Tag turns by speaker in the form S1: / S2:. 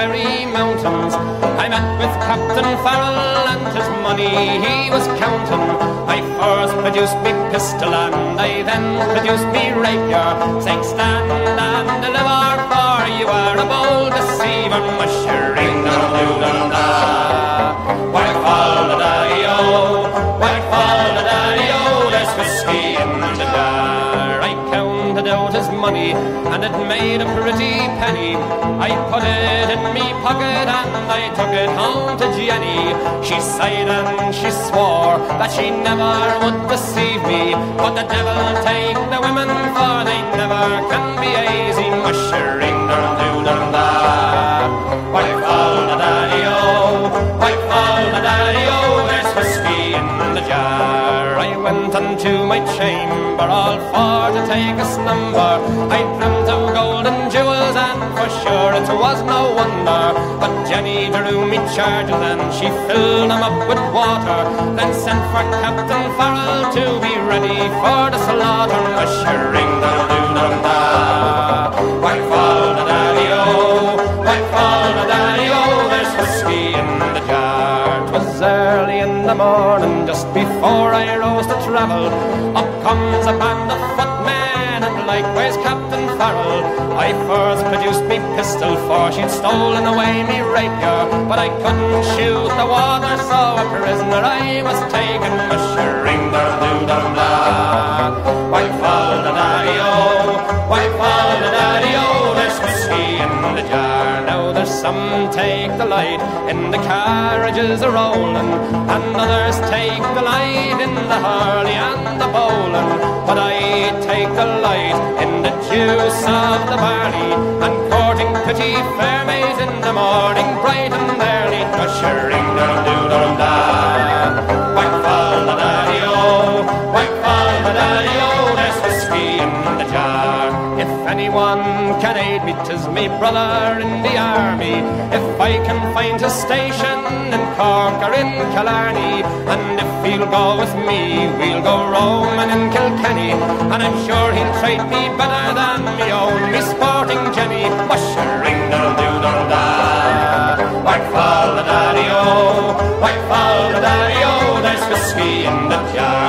S1: Kerry mountains. I met with Captain Farrell and his money he was counting. I first produced me pistol and I then produced me rapier, saying stand and deliver, for you are a bold deceiver. Mushering da-doo-dum-da, white fall da daddy-o, white fall da daddy-o, there's whiskey in the jar. I counted out his money and it made a pretty penny. I put it in me pocket and I took it home to Jenny. She sighed and she swore that she never would deceive me, but the devil take the women, for they never can be easy. Mushering da-doo-dum-da, white fall da daddy-o, white fall da daddy-o, there's whiskey in the jar. I went unto my chamber all for to take a slumber. I dreamt of golden jewels and for sure it was no wonder. But Jenny drew me charges and she filled them up with water, then sent for Captain Farrell to be ready for the slaughter. Mushering da-doo-dum-da, white fall da daddy-o, white fall da daddy-o, there's whiskey in the jar. 'Twas early in the morning, just before I rose to travel. Up comes a band of footmen and likewise Captain Farrell. I first produced me pistol, for she'd stolen away me rapier, but I couldn't shoot the water, so a prisoner I was taken. Mushering da-doo-dum-da, white fall da daddy-o, white fall da daddy-o, there's whiskey in the jar. Now there's some take delight in the carriages a-rolling, and others take delight in the hurley and the bowling, but I take delight in the juice of the barley, and courting pretty fair maids in the morning bright and early. Mushering da-doo-dum-da, white fall da daddy-o, white fall da daddy-o, there's whiskey in the jar. If anyone can aid me, 'tis me brother in the army. If I can find his station in Cork or in Killarney, and if he'll go with me, we'll go roaming in Kilkenny, and I'm sure he'll treat me better than me own, me sporting Jenny. Mushering da-doo-dum-da, white fall da daddy-o, white fall da daddy-o, there's whiskey in the jar.